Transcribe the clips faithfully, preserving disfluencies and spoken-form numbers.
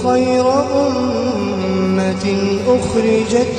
خير أمة أخرجت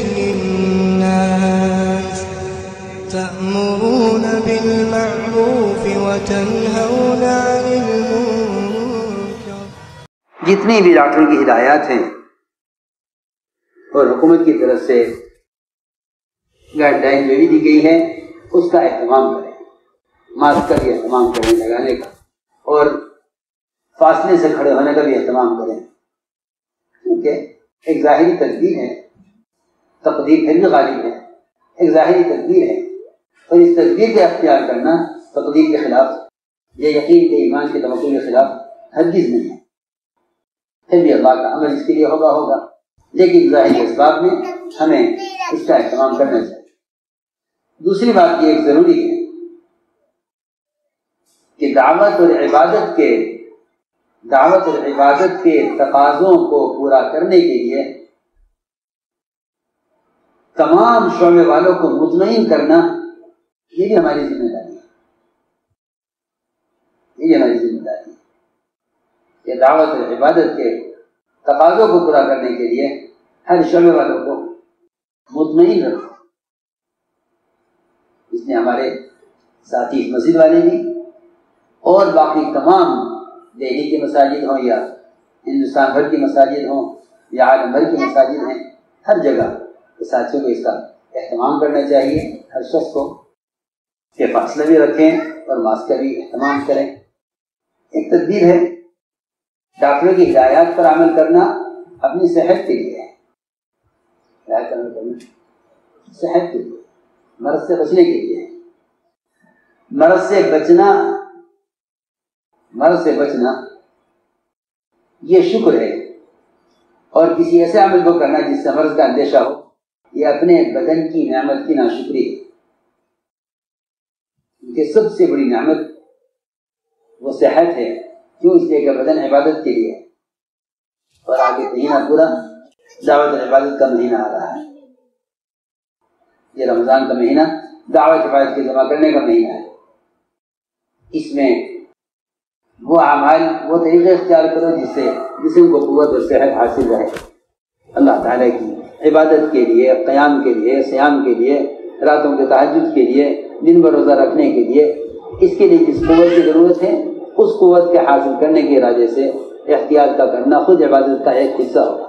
للناس تأمرون بالمعروف وتنهون عن المنكر۔ جتنی بھی ڈاکٹروں کی ہدایات ہیں اور حکومت کی طرف سے گائیڈ لائن جو بھی دی گئی ہے اس کا اہتمام کریں، ماسک کا بھی اہتمام کریں لگانے کا، اور فاصلے سے کھڑے ہونے کا بھی اہتمام کریں، کیونکہ ایک ظاہری تدبیر ہے، تقدیر پھر بھی غالب ہے، ایک ظاہری تدبیر ہے، اور اس تدبیر کا اختیار کرنا تقدیر کے خلاف یا یقین کے ایمان کے توقع کے خلاف ہرگز نہیں ہے۔ پھر بھی اللہ کا عمل اس کے لیے ہوگا ہوگا لیکن ظاہری اسباب میں ہمیں اس کا اہتمام کرنا چاہیے۔ دوسری بات یہ ایک ضروری ہے کہ دعوت اور عبادت کے دعوت اور عبادت کے تقاضوں کو پورا کرنے کے لیے تمام شعبے والوں کو مطمئن کرنا یہ بھی ہماری ذمہ داری ہے، یہ بھی ہماری ذمہ داری ہے کہ دعوت اور عبادت کے تقاضوں کو پورا کرنے کے لیے ہر شعبے والوں کو مطمئن رکھو۔ اس نے ہمارے ساتھی مسجد والے بھی اور باقی تمام دہلی کی مساجد ہوں یا ہندوستان بھر کی مساجد ہوں یا عالم بھر کی مساجد ہیں، ہر جگہ ساتھیوں کو اس کا اہتمام کرنا چاہیے، ہر شخص کو کہ فاصلہ بھی رکھیں اور ماسک کا بھی اہتمام کریں۔ ایک تدبیر ہے ڈاکٹروں کی ہدایات پر عمل کرنا اپنی صحت کے لیے ہے، ہدایت پر عمل کرنا صحت کے لیے، مرض سے بچنے کے لیے ہے۔ مرض سے بچنا مرض سے بچنا یہ شکر ہے، اور کسی ایسے عمل کو کرنا جس سے مرض کا اندیشہ ہو یہ اپنے بدن کی نعمت کی ناشکری ہے، کیونکہ سب سے بڑی نعمت وہ صحت ہے، کیوں؟ اس لیے کہ بدن عبادت کے لیے ہے، اور آگے مہینہ پورا دعوت عبادت کا مہینہ آ رہا ہے۔ یہ رمضان کا مہینہ دعوت عبادت کے جمع کرنے کا مہینہ ہے۔ اس میں وہ اعمال وہ طریقے اختیار کرو جس سے جسم کو قوت اور صحت حاصل رہے، اللہ تعالیٰ کی عبادت کے لیے، قیام کے لیے، صیام کے لیے، راتوں کے تہجد کے لیے، دن بھر روزہ رکھنے کے لیے، اس کے لیے جس قوت کی ضرورت ہے اس قوت کے حاصل کرنے کے ارادے سے احتیاط کا کرنا خود عبادت کا ایک حصہ ہوگا۔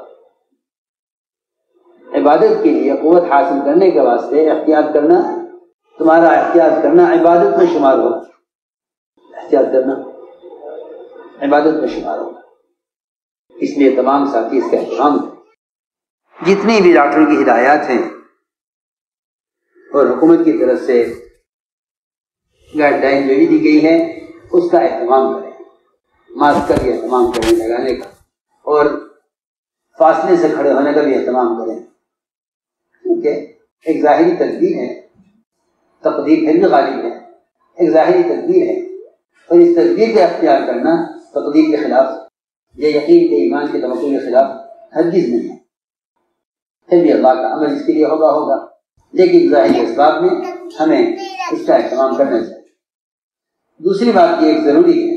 عبادت کے لیے قوت حاصل کرنے کے واسطے احتیاط کرنا، تمہارا احتیاط کرنا عبادت میں شمار ہوگا، احتیاط کرنا عبادت میں شمار ہوگا۔ اس لیے تمام ساتھی اس کا اہتمام کریں۔ جتنی بھی ڈاکٹروں کی ہدایات ہیں اور حکومت کی طرف سے گائیڈ لائن جو بھی دی گئی ہے اس کا اہتمام کریں، ماسک کا بھی اہتمام کریں لگانے کا، اور فاصلے سے کھڑے ہونے کا بھی اہتمام کریں، کیونکہ ایک ظاہری تدبیر ہے، تقدیر پھر بھی غالب ہے، ایک ظاہری تدبیر ہے، اور اس تدبیر کا اختیار کرنا تقدیر کے خلاف یا یقین کے ایمان کے توقع کے خلاف ہرگز نہیں ہے۔ پھر بھی اللہ کا عمل اس کے لیے ہوگا ہوگا لیکن ظاہری اسباب میں ہمیں اس کا اہتمام کرنا چاہیے۔ دوسری بات یہ ایک ضروری ہے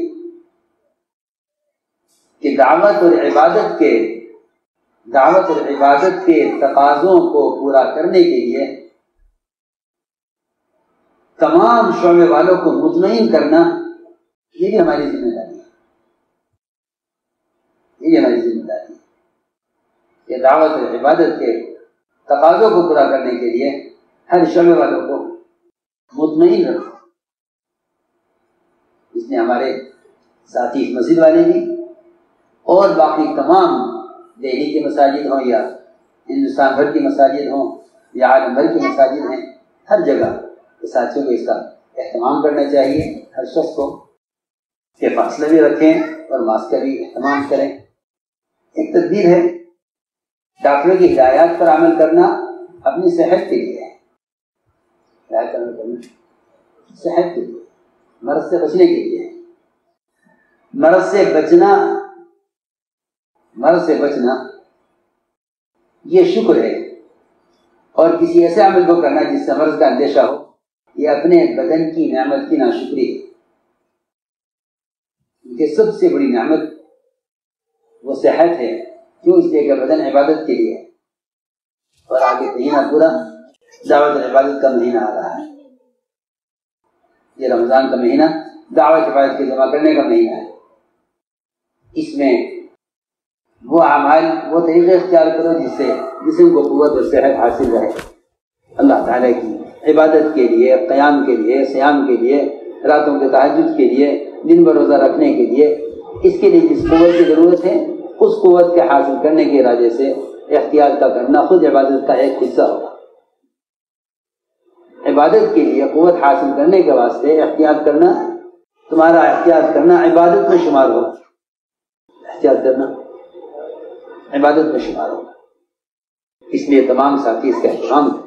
کہ دعوت اور عبادت کے دعوت اور عبادت کے تقاضوں کو پورا کرنے کے لیے تمام شعبے والوں کو مطمئن کرنا یہ بھی ہماری ذمہ داری ہے، یہ بھی ہماری ذمہ داری ہے کہ دعوت اور عبادت کے تقاضوں کو پورا کرنے کے لیے ہر شعبے والوں کو مطمئن رکھو۔ اس نے ہمارے ساتھی مسجد والے بھی اور باقی تمام دہلی کی مساجد ہوں یا ہندوستان بھر کی مساجد ہوں یا عالم بھر کی مساجد ہیں، ہر جگہ ساتھیوں کو اس کا اہتمام کرنا چاہیے، ہر شخص کو کہ فاصلہ بھی رکھیں اور ماسک کا بھی اہتمام کریں۔ ایک تدبیر ہے ڈاکٹروں کی ہدایات پر عمل کرنا اپنی صحت کے لیے ہے، ہدایت پر عمل کرنا صحت کے لیے، مرض سے بچنے کے لیے ہے۔ مرض سے بچنا مرض سے بچنا یہ شکر ہے، اور کسی ایسے عمل کو کرنا جس سے مرض کا اندیشہ ہو یہ اپنے بدن کی نعمت کی ناشکری ہے، کیونکہ سب سے بڑی نعمت وہ صحت ہے، کیوں؟ اس لیے کہ بدن عبادت کے لیے ہے، اور آگے مہینہ پورا دعوت عبادت کا مہینہ آ رہا ہے۔ یہ رمضان کا مہینہ دعوت عبادت کے جمع کرنے کا مہینہ ہے۔ اس میں وہ اعمال، وہ طریقے اختیار کرو جس سے جسم کو قوت اور صحت حاصل رہے، اللہ تعالیٰ کی عبادت کے لیے، قیام کے لیے، صیام کے لیے، راتوں کے تہجد کے لیے، دن بھر روزہ رکھنے کے لیے۔ اس کے لیے جس قوت کی ضرورت ہے اس قوت کے حاصل کرنے کے ارادے سے احتیاط کا کرنا خود عبادت کا ایک حصہ ہوگا۔ عبادت کے لیے قوت حاصل کرنے کے واسطے احتیاط کرنا، تمہارا احتیاط کرنا عبادت میں شمار ہوگا، احتیاط کرنا عبادت میں شمار ہوگا۔ اس لیے تمام ساتھی اس کا اہتمام کریں۔